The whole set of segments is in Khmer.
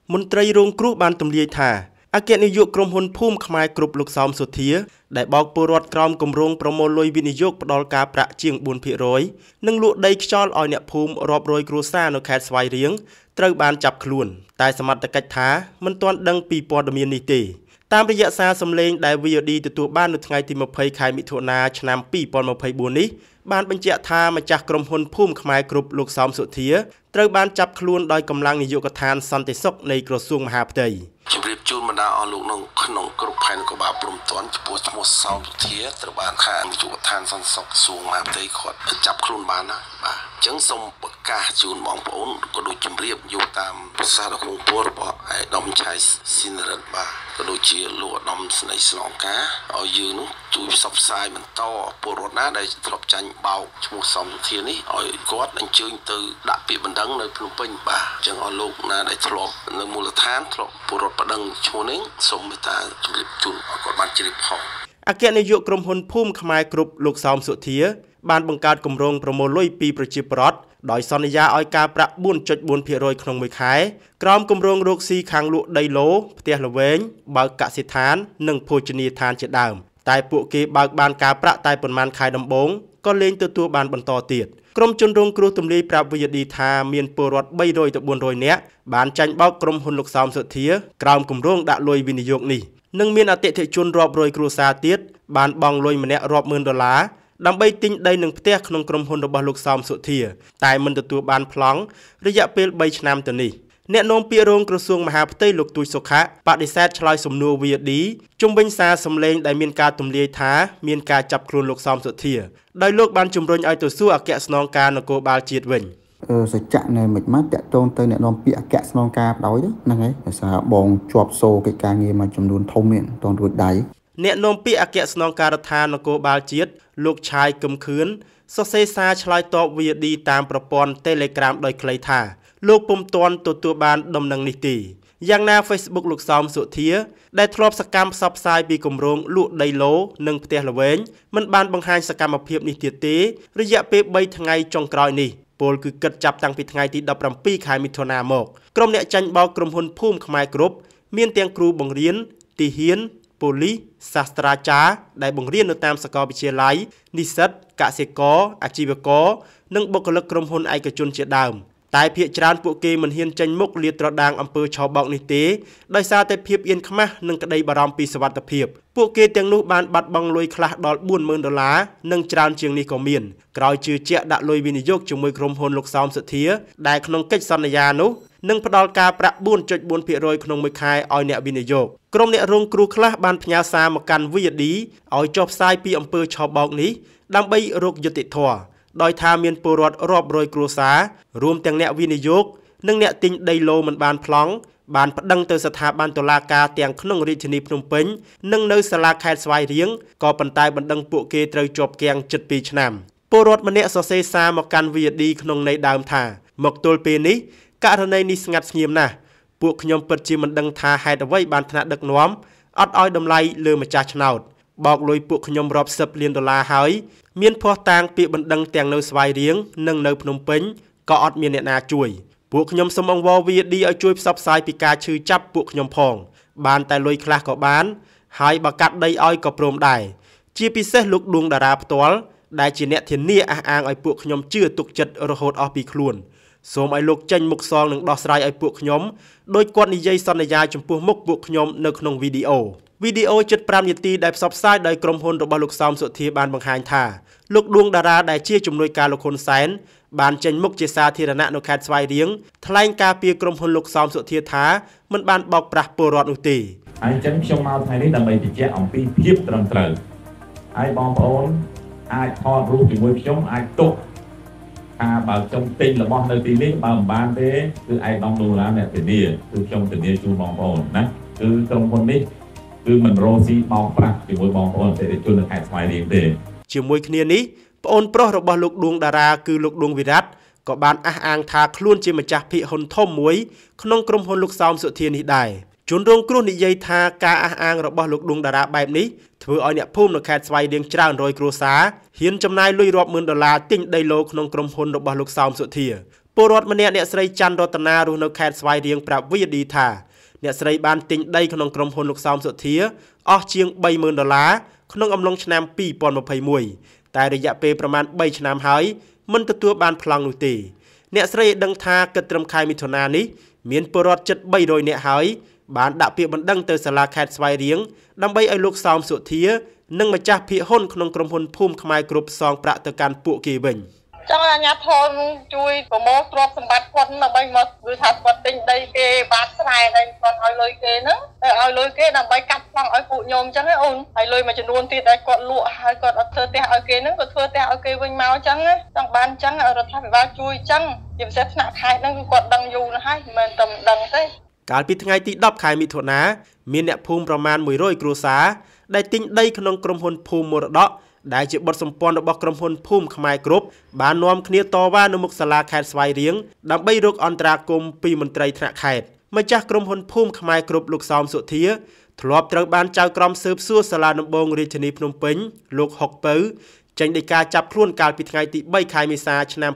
មន្ត្រីរងគ្រោះបានទម្លាយថាអគ្គនាយកក្រុមហ៊ុនភូមិខ្មែរគ្រប់លោកសោមសុធាដែលបោកពលរដ្ឋក្រោមគម្រោងប្រមូលលុយវិនិយោគផ្ដាល់ការប្រាក់ជាង 4% និងលក់ដីខ្យល់ឲ្យអ្នកភូមិរាប់រយគ្រួសារនៅខេត្តស្វាយរៀងត្រូវបានចាប់ខ្លួនតែសមត្ថកិច្ចថាមិនទាន់ដឹងពីព័ត៌មាននេះទេតាមរយៈសារសម្លេងដែល VOD ទទួលបាននៅថ្ងៃទី 20 ខែមិថុនាឆ្នាំ 2024 នេះបានបញ្ជាក់ថាម្ចាស់ក្រុមហ៊ុនភូមិខ្មែរគ្រប់លោកសោមសុធាត្រូវបានចាប់ខ្លួនដោយកម្លាំងនាយកដ្ឋានសន្តិសុខនៃក្រសួងមហាផ្ទៃជំរាបជូនបណ្ដាអស់លោកក្នុងគ្រប់ផែននគរបាលព្រំទាន់ចំពោះឈ្មោះសោមសុធាត្រូវបានខាងនាយកដ្ឋានសន្តិសុខក្រសួងមហាផ្ទៃគាត់ចាប់ខ្លួនបានណាបាទអញ្ចឹងសូមប្រកាសជូនបងប្អូនក៏ដូចជំរាបយកតាមប្រសាសន៍ក្នុងពលរបស់ឯកឧត្តមឆៃស៊ីនរិទ្ធបាទក៏ដូចជាលោកឧត្តមស្នេហ៍ស្នងការឲ្យយើងនោះជួយផ្សព្វផ្សាយបន្តពលរដ្ឋណាដែលធ្លាប់ចាញ់បោកឈ្មោះសោមសុធានេះឲ្យគាត់អញ្ជើញទៅដាក់ពាក្យបណ្ដឹងនៅភ្នំពេញបាទអញ្ចឹងឲ្យលោកណាដែលធ្លាប់នៅមូលដ្ឋានធ្លាប់ពលរដ្ឋបណ្ដឹងឈ្មោះនេះសូមមេត្តាជម្រាបជូនឲ្យគាត់បានជ្រាបផងអគ្គនាយកក្រុមហ៊ុនភូមិខ្មែរគ្រប់លោកសោមសុធាបានបង្កើតគម្រោងប្រមូលលុយពីប្រជាពលរដ្ឋដោយសន្យាឲ្យការប្រាក់ 4.4% ក្នុងមួយខែក្រោមគម្រោងរកស៊ីខាងលក់ដីឡូផ្ទះល្វែងបើកកសិដ្ឋាននិងភោជនីយដ្ឋានជាដើមតែពួកគេបើកបានការប្រាក់តែប៉ុន្មានខែដំបូងក៏លែងទទួលបានបន្តទៀតក្រុមជនរងគ្រោះទម្លាយប្រាប់ VOD ថាមានពលរដ្ឋ 300 ទៅ 400 នាក់បានចាញ់បោកក្រុមហ៊ុនលោកសោមសុធាក្រោមគម្រោងដាក់លុយវិនិយោគនេះនិងមានអតិថិជនរាប់រយគ្រួសារទៀតបានបង់លុយម្នាក់រាប់ម៉ឺនដុល្លារដើម្បីទិញដីនិងផ្ទះក្នុងក្រុមហ៊ុនរបស់លោកសោមសុធាតែមិនទទួលបានប្លង់រយៈពេល 3 ឆ្នាំទៅនេះអ្នកនាំពាក្យរងក្រសួងមហាផ្ទៃលោកទូចសុខៈបដិសេធឆ្លើយសំណួរ VOD ជុំវិញសារសម្លេងដែលមានការទម្លាយថាមានការចាប់ខ្លួនលោកសោមសុធាដោយលោកបានជំរុញឲ្យទៅសួរអគ្គស្នងការនគរបាលជាតិវិញសច្ចៈនៅមិនមកតាក់ទងទៅអ្នកនាំពាក្យអគ្គស្នងការបដ ாய் ហ្នឹងហើយដោយសារបងជាប់សូកិច្ចការងារមួយចំនួនធំនេះតនរួចដៃអ្នកនាំពាក្យអគ្គស្នងការដ្ឋាននគរបាលជាតិលោកឆាយកឹមខឿនសរសេរសារឆ្លើយតប VOD តាមប្រព័ន្ធ Telegram ដោយខ្លីថាលោកពុំទាន់ទទួលបានដំណឹងនេះទេយ៉ាងណា Facebook លោកសោមសុធាដែលធ្លាប់សកម្មផ្សព្វផ្សាយពីគម្រោងលក់ដីឡូនិងផ្ទះល្វែងមិនបានបង្ហាញសកម្មភាពនេះទៀតទេរយៈពេល 3 ថ្ងៃចុងក្រោយនេះពលគឺគិតចាប់តាំងពីថ្ងៃទី 17 ខែមិថុនាមកក្រុមអ្នកចាញ់បោកក្រុមហ៊ុនភូមិខ្មែរគ្រប់មានទាំងគ្រូបង្រៀនទីហ៊ានប៉ូលីសសាស្ត្រាចារ្យដែលបង្រៀននៅតាមសាកលវិទ្យាល័យនិស្សិតកសិករអាជីវករនិងបុគ្គលិកក្រុមហ៊ុនឯកជនជាដើមតែភាគច្រើនពួកគេមិនហ៊ានចេញមុខលាតត្រដាងអំពើឆបោកនេះទេដោយសារតែភាពអៀនខ្មាស់និងក្តីបារម្ភពីសុវត្ថិភាពពួកគេទាំងនោះបានបាត់បង់លុយខ្លះដល់ $40000 និងច្រើនជាងនេះក៏មានក្រោយជឿជាក់ដាក់លុយវិនិយោគជាមួយក្រុមហ៊ុនលោកសោមសុធាដែលក្នុងកិច្ចសន្យានោះនឹងផ្ដល់ការប្រាក់ 4.4% ក្នុងមួយខែឲ្យអ្នកវិនិយោគក្រុមអ្នករងគ្រោះខ្លះបានផ្ញើសារមកកាន់ VOD ឲ្យចុះផ្សាយពីអំពើឆបោកនេះដើម្បីរកយុត្តិធម៌ដោយថាមានពលរដ្ឋរាប់រយគ្រួសាររួមទាំងអ្នកវិនិយោគនិងអ្នកទិញដីឡូមិនបានប្លង់បានប្តឹងទៅស្ថាប័នតុលាការទាំងក្នុងរាជធានីភ្នំពេញនិងនៅសាលាខេត្តស្វាយរៀងក៏ប៉ុន្តែបណ្តឹងពួកគេត្រូវជាប់គាំងជិត 2 ឆ្នាំពលរដ្ឋម្នាក់សរសេរសារមកកាន់ VOD ក្នុងន័យដើមថាមកទល់ពេលនេះករណីនេះស្ងាត់ស្ងៀមណាស់ពួកខ្ញុំពិតជាមិនដឹងថាហេតុអ្វីបានថ្នាក់ដឹកនាំអត់ឲ្យតម្លៃលើម្ចាស់ឆ្នោតបោកលុយពួកខ្ញុំរាប់សិបលានដុល្លារហើយមានភ័ស្តុតាងពាក្យបណ្ដឹងទាំងនៅស្វាយរៀងនិងនៅភ្នំពេញក៏អត់មានអ្នកណាជួយពួកខ្ញុំសូមអង្វរ VOD ឲ្យជួយផ្សព្វផ្សាយពីការឈឺចាប់ពួកខ្ញុំផងបានតែលុយខ្លះក៏បានហើយបើកាត់ដីឲ្យក៏ព្រមដែរជាពិសេសលោកដួងតារាផ្ទាល់ដែលជាអ្នកធានាអះអាងឲ្យពួកខ្ញុំជឿទុកចិត្តរហូតអស់ពីខ្លួនសូមឲ្យលោកចេញមុខសងនិងដោះស្រាយឲ្យពួកខ្ញុំដោយគាត់និយាយសន្យាចំពោះមុខពួកខ្ញុំនៅក្នុងវីដេអូជិត 5 នាទីដែលផ្សព្វផ្សាយដោយក្រុមហ៊ុនរបស់លោកសោមសុធាបានបង្ហាញថាលោកដួងតារាដែលជាជំនួយការលោកហ៊ុនសែនបានចេញមុខជាសាធារណៈនៅខេត្តស្វាយរៀងថ្លែងការពីក្រុមហ៊ុនលោកសោមសុធាថាមិនបានបោកប្រាស់ពលរដ្ឋនោះទេហើយអញ្ចឹងខ្ញុំមកថ្ងៃនេះដើម្បីបញ្ជាក់អំពីភាពត្រឹមត្រូវហើយបងប្អូនអាចថតរូបជាមួយខ្ញុំអាចទុកថាបើខ្ញុំទិញរបស់នៅទីនេះបើមិនបានទេគឺឯកឧត្តមដុល្លារអ្នកធានាគឺខ្ញុំធានាជូនបងប្អូនណាគឺក្រុមហ៊ុននេះគឺមិនរកស៊ីបោកប្រាស់ជាមួយបងប្អូនអតិថិជននៅខេត្តស្វាយរៀងទេជាមួយគ្នានេះប្អូនប្រុសរបស់លោកដួងតារាគឺលោកដួងវិរៈក៏បានអះអាងថាខ្លួនជាម្ចាស់ភាគហ៊ុនធំមួយក្នុងក្រុមហ៊ុនលោកសោមសុធានេះដែរជនរងគ្រោះនិយាយថាការអះអាងរបស់លោកដួងតារាបែបនេះធ្វើឲ្យអ្នកភូមិនៅខេត្តស្វាយរៀងច្រើនរយគ្រួសារហ៊ានចំណាយលុយរាប់ម៉ឺនដុល្លារទិញដីឡូក្នុងក្រុមហ៊ុនរបស់លោកសោមសុធាពលរដ្ឋម្នាក់អ្នកស្រីច័ន្ទរតនារស់នៅខេត្តស្វាយរៀងប្រាប់ VOD ថាអ្នកស្រីបានទិញដីក្នុងក្រុមហ៊ុនលោកសោមសុធាអស់ជាង$30,000ក្នុងអំឡុងឆ្នាំ2021តែរយៈពេលប្រមាណ3ឆ្នាំហើយមិនទទួលបានប្លង់នោះទេអ្នកស្រីឲ្យដឹងថាគិតត្រឹមខែមិថុនានេះមានពលរដ្ឋជិត300នាក់ហើយបានដាក់ពាក្យបណ្ដឹងទៅសាលាខេត្តស្វាយរៀងដើម្បីឲ្យលោកសោមសុធានិងម្ចាស់ភាគហ៊ុនក្នុងក្រុមហ៊ុនភូមិខ្មែរគ្រប់សងប្រាក់ទៅកាន់ពួកគេវិញចង់អាជ្ញាធរជួយប្រមូលទ្រព្យសម្បត្តិគាត់ដើម្បីមកគឺថាគាត់ទិញដីគេបានស្រែដីគាត់ឲ្យលុយគេហ្នឹងតែឲ្យលុយគេដើម្បីកាត់ប្លង់ឲ្យពួកញោមអញ្ចឹងណាអូនហើយលុយមួយចំនួនទៀតដែលគាត់លក់ហើយគាត់អត់ធ្វើផ្ទះឲ្យគេហ្នឹងក៏ធ្វើផ្ទះឲ្យគេវិញមកអញ្ចឹងចង់បានអញ្ចឹងរដ្ឋាភិបាលជួយអញ្ចឹងជាពិសេសថ្នាក់ខេត្តហ្នឹងគឺគាត់ដឹងយូរណាស់ហើយមិនមែនតែមិនដឹងទេកាលពីថ្ងៃទី10ខែមិថុនាមានអ្នកភូមិប្រមាណ100គ្រួសារដែលទិញដីក្នុងក្រុមហ៊ុនភូមិមរតកដែលជាបុត្រសម្ព័ន្ធរបស់ក្រុមហ៊ុនភូមិខ្មែរគ្រប់បាននាំគ្នាតវ៉ានៅមុខសាលាខេត្តស្វាយរៀងដើម្បីរកអន្តរាគមន៍ពីមន្ត្រីថ្នាក់ខេត្តម្ចាស់ក្រុមហ៊ុនភូមិខ្មែរគ្រប់លោកសោមសុធាធ្លាប់ត្រូវបានចៅក្រមស៊ើបសួរសាលាដំបងរាជធានីភ្នំពេញលោកហុកពៅចេញដីកាចាប់ខ្លួនកាលពីថ្ងៃទី3ខែមេសាឆ្នាំ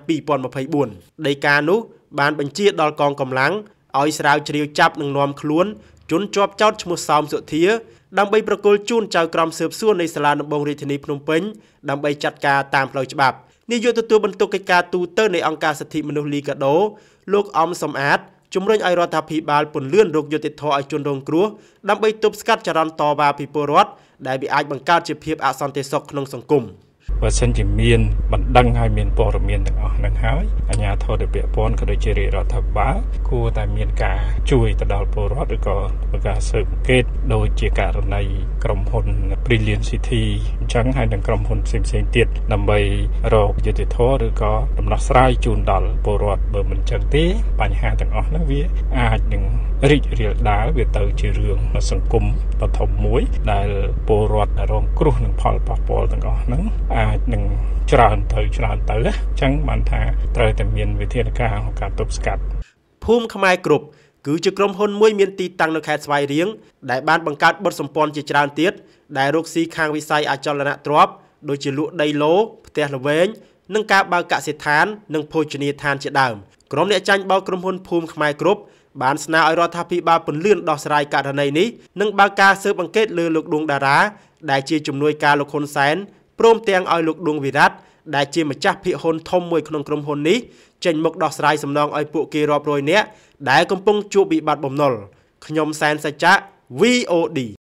2024ដីកានោះបានបញ្ជាដល់កងកម្លាំងឲ្យស្រាវជ្រាវចាប់និងនាំខ្លួនជនជាប់ចោទឈ្មោះសោមសុធាដើម្បីប្រគល់ជូនចៅក្រមស៊ើបសួរនៃសាលាដំបងរាជធានីភ្នំពេញដើម្បីចាត់ការតាមផ្លូវច្បាប់នាយកទទួលបន្ទុកកិច្ចការទូតនៃអង្គការសិទ្ធិមនុស្សលីកាដូលោកអំសំអាតជំរុញឲ្យរដ្ឋាភិបាលពន្លឿនរកយុត្តិធម៌ឲ្យជនរងគ្រោះដើម្បីទប់ស្កាត់ចរន្តតវ៉ាពីពលរដ្ឋដែលវាអាចបង្កើតជាភាពអសន្តិសុខក្នុងសង្គមបើសិនជាមានបណ្ដឹងឲ្យមានព័ត៌មានទាំងអស់ហ្នឹងហើយអាជ្ញាធរដែលពាក់ព័ន្ធក៏ដូចជារាជរដ្ឋាភិបាលគួរតែមានការជួយទៅដល់ពលរដ្ឋឬក៏ធ្វើការស៊ើបអង្កេតដូចជាករណីក្រុមហ៊ុន Brilliant City អញ្ចឹងហើយនឹងក្រុមហ៊ុនផ្សេងៗទៀតដើម្បីរកយុត្តិធម៌ឬក៏ដំណោះស្រាយជូនដល់ពលរដ្ឋបើមិនអញ្ចឹងទេបញ្ហាទាំងអស់ហ្នឹងវាអាចនឹងរីករាលដាលវាទៅជារឿងសង្គមដ៏ធំមួយដែលពលរដ្ឋរងគ្រោះនឹងផលប៉ះពាល់ទាំងអស់ហ្នឹងអាចនឹងច្រើនទៅអញ្ចឹងបានថាត្រូវតែមានវិធានការក្នុងការទប់ស្កាត់ភូមិខ្មែរគ្រប់គឺជាក្រុមហ៊ុនមួយមានទីតាំងនៅខេត្តស្វាយរៀងដែលបានបង្កើតបុត្រសម្ព័ន្ធជាច្រើនទៀតដែលរកស៊ីខាងវិស័យអចលនទ្រព្យដូចជាលក់ដីឡូផ្ទះល្វែងនិងការបើកកសិដ្ឋាននិងភោជនីយដ្ឋានជាដើមក្រុមអ្នកចាញ់បោកក្រុមហ៊ុនភូមិខ្មែរគ្រប់បានស្នើឲ្យរដ្ឋាភិបាលពន្លឿនដោះស្រាយករណីនេះនិងបើកការស៊ើបអង្កេតលើលោកដួងតារាដែលជាជំនួយការលោកហ៊ុនសែនព្រមទាំងឲ្យលោកដួងវិរៈដែលជាម្ចាស់ភាគហ៊ុនធំមួយក្នុងក្រុមហ៊ុននេះចេញមុខដោះស្រាយសំណងឲ្យពួកគេរាប់រយនាក់ដែលកំពុងជួបវិបត្តិបំណុលខ្ញុំសែនសច្ចៈ VOD